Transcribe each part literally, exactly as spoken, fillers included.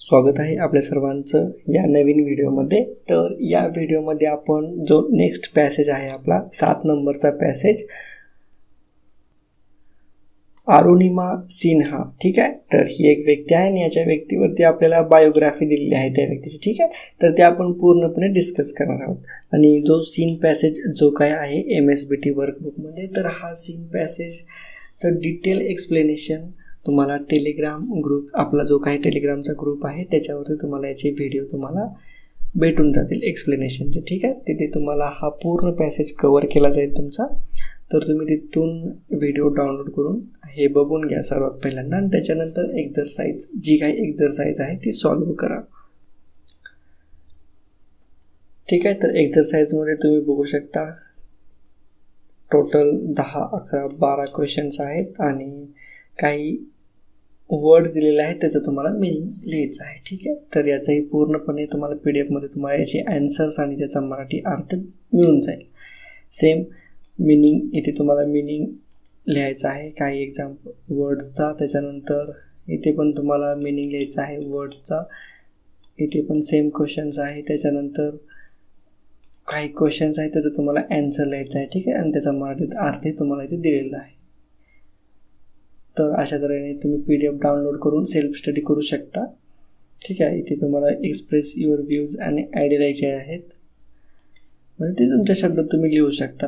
स्वागत आहे आपल्या सर्वांचं या नवीन व्हिडिओमध्ये। तर या व्हिडिओमध्ये आपण जो नेक्स्ट पॅसेज आहे आपला सात नंबरचा पॅसेज अरुणिमा सिन्हा, ठीक आहे। तर ही एक व्यक्ती आहे आणि याच्या व्यक्तीवरती आपल्याला बायोग्राफी दिलेली आहे त्या व्यक्तीची, ठीक आहे। तर ते आपण पूर्णपणे डिस्कस करणार आहोत। आणि जो सीन पॅसेज जो काय आहे एम एस बी टी वर्कबुकमध्ये, तर हा सीन पॅसेजचं डिटेल एक्सप्लेनेशन तुम्हाला टेलिग्राम ग्रुप, आपला जो काही टेलिग्रामचा ग्रुप आहे त्याच्यावरती तुम्हाला याचे व्हिडिओ तुम्हाला भेटून जातील एक्सप्लेनेशनचे, ठीक आहे। तिथे तुम्हाला हा पूर्ण पॅसेज कव्हर केला जाईल तुमचा। तर तुम्ही तिथून व्हिडिओ डाउनलोड करून हे बघून घ्या सर्वात पहिल्यांदा, आणि त्याच्यानंतर एक्झरसाइज जी काही एक्झरसाइज आहे ती सॉल्व्ह करा, ठीक आहे। तर एक्झरसाइजमध्ये तुम्ही बघू शकता टोटल दहा अकरा बारा क्वेश्चन्स आहेत आणि काही वर्ड्स दिलेले आहेत, त्याचं तुम्हाला मिनिंग लिहायचं आहे, ठीक आहे। तर याचाही पूर्णपणे तुम्हाला पी डी एफमध्ये तुम्हाला याचे ॲन्सर्स आणि त्याचा मराठी अर्थ मिळून जाईल। सेम मिनिंग इथे तुम्हाला मिनिंग लिहायचं आहे काही एक्झाम्पल वर्ड्सचा, त्याच्यानंतर इथे पण तुम्हाला मिनिंग लिहायचं आहे वर्ड्सचा, इथे पण सेम क्वेश्चन्स आहे, त्याच्यानंतर काही क्वेश्चन्स आहेत त्याचं तुम्हाला ॲन्सर लिहायचं आहे, ठीक आहे। आणि त्याचा मराठीत अर्थ तुम्हाला इथे दिलेला आहे। तर अशा तऱ्हेने तुम्ही पी डी एफ डाउनलोड करून सेल्फ स्टडी करू शकता, ठीक आहे। इथे तुम्हाला एक्सप्रेस युअर व्ह्यूज आणि आयडिया लिहायचे आहेत, म्हणजे ते तुमच्या शब्दात तुम्ही लिहू शकता।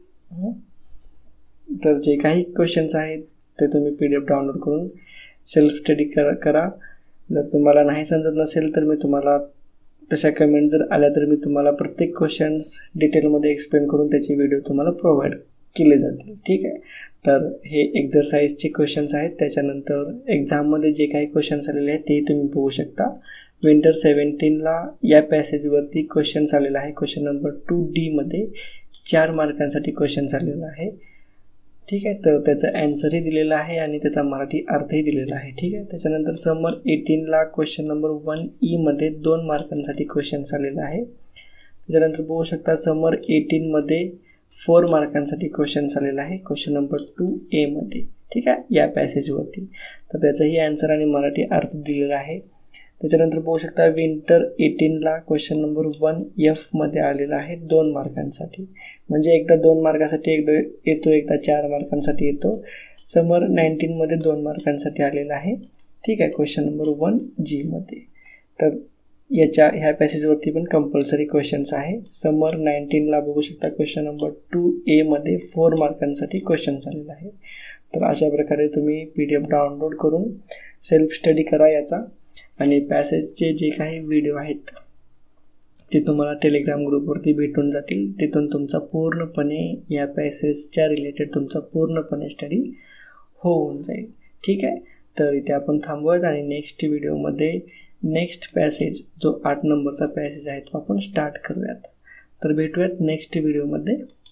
तर जे काही क्वेश्चन्स आहेत ते तुम्ही पी डी एफ डाउनलोड करून सेल्फ स्टडी करा करा जर तुम्हाला नाही समजत नसेल तर मी तुम्हाला तशा कमेंट जर आल्या तर मी तुम्हाला प्रत्येक क्वेश्चन्स डिटेलमध्ये एक्सप्लेन करून त्याचे व्हिडिओ तुम्हाला प्रोव्हाइड केले जातील, ठीक आहे। तर हे एक्झरसाइजचे क्वेश्चन्स आहेत। त्याच्यानंतर एक्झाममध्ये जे काही क्वेश्चन्स आलेले आहेत ते तुम्ही बघू शकता। विंटर सेवन्टीनला या पॅसेजवरती क्वेश्चन्स आलेला आहे, क्वेश्चन नंबर टू डीमध्ये चार मार्कांसाठी क्वेश्चन्स आलेला आहे, ठीक आहे। तर त्याचा ॲन्सरही दिलेला आहे आणि त्याचा मराठी अर्थही दिलेला आहे, ठीक आहे। त्याच्यानंतर समर एटीनला क्वेश्चन नंबर वन ईमध्ये दोन मार्कांसाठी क्वेश्चन्स आलेला आहे। त्याच्यानंतर बघू शकता समर एटीनमध्ये फोर मार्कांसाठी क्वेश्चन्स आलेला आहे क्वेश्चन नंबर टू एमध्ये, ठीक आहे, या पॅसेजवरती। तर त्याचाही ॲन्सर आणि मराठी अर्थ दिलेला आहे। त्याच्यानंतर बघू शकता विंटर एटीनला क्वेश्चन नंबर वन एफमध्ये आलेला आहे दोन मार्कांसाठी, म्हणजे एकदा दोन मार्कासाठी एकदा येतो, एकदा चार मार्कांसाठी येतो। समर नाईन्टीनमध्ये दोन मार्कांसाठी आलेला आहे, ठीक आहे, क्वेश्चन नंबर वन जीमध्ये। तर याच्या ह्या पॅसेजवरती पण कंपल्सरी क्वेश्चन्स आहे। समर नाईन्टीनला बघू शकता क्वेश्चन नंबर टू एमध्ये फोर मार्कांसाठी क्वेश्चन्स आलेला आहे। तर अशा प्रकारे तुम्ही पी डी एफ डाउनलोड करून सेल्फ स्टडी करा याचा, आणि पॅसेजचे जे काही व्हिडिओ आहेत ते तुम्हाला टेलिग्राम ग्रुपवरती भेटून जातील। तिथून तुमचा पूर्णपणे या पॅसेजच्या रिलेटेड तुमचा पूर्णपणे स्टडी होऊन जाईल, ठीक आहे। तर इथे आपण थांबवूयात आणि नेक्स्ट व्हिडिओमध्ये नेक्स्ट पॅसेज जो आठ नंबरचा पॅसेज आहे तो आपण स्टार्ट करूयात। तर भेटूयात नेक्स्ट व्हिडिओमध्ये।